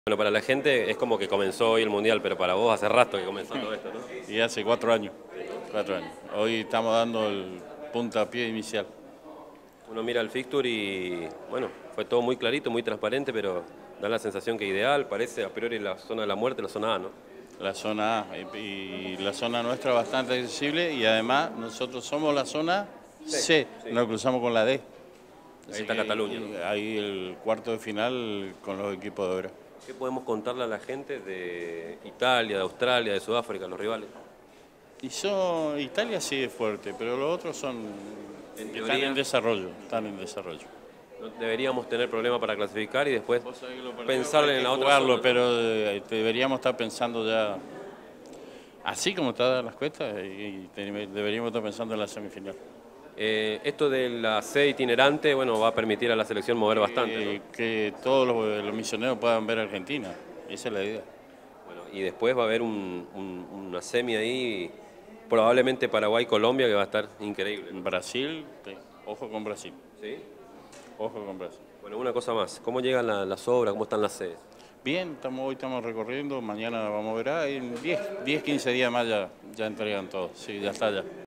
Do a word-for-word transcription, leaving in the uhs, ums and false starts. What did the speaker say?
Bueno, para la gente es como que comenzó hoy el Mundial, pero para vos hace rato que comenzó todo esto, ¿no? Y hace cuatro años, cuatro años. Hoy estamos dando el puntapié inicial. Uno mira el fixture y, bueno, fue todo muy clarito, muy transparente, pero da la sensación que ideal, parece a priori la zona de la muerte, la zona A, ¿no? La zona A y, y la zona nuestra bastante accesible y además nosotros somos la zona C, sí. nos cruzamos con la D. Ahí Así está que Cataluña, ¿no? ahí el cuarto de final con los equipos de obra. ¿Qué podemos contarle a la gente de Italia, de Australia, de Sudáfrica, los rivales? Y son, Italia sí es fuerte, pero los otros son En están teoría, en desarrollo, están en desarrollo. no deberíamos tener problema para clasificar y después Vos sabés que lo pensar en la otra jugarlo, zona, ¿no? pero eh, deberíamos estar pensando ya, así como están las cuestas, y, y deberíamos estar pensando en la semifinal. Eh, esto de la C itinerante, bueno, va a permitir a la selección mover bastante, ¿no? Eh, que todos los, los misioneros puedan ver Argentina, esa es la idea. Bueno, y después va a haber un, un, una semi ahí, probablemente Paraguay-Colombia, que va a estar increíble, ¿no? En Brasil, sí, ojo con Brasil, ¿Sí? ojo con Brasil. Bueno, una cosa más, ¿cómo llegan la- las obras, cómo están las sedes? Bien, estamos, hoy estamos recorriendo, mañana vamos a ver, ah, en diez, quince días más ya, ya entregan todo, sí, ya está ya.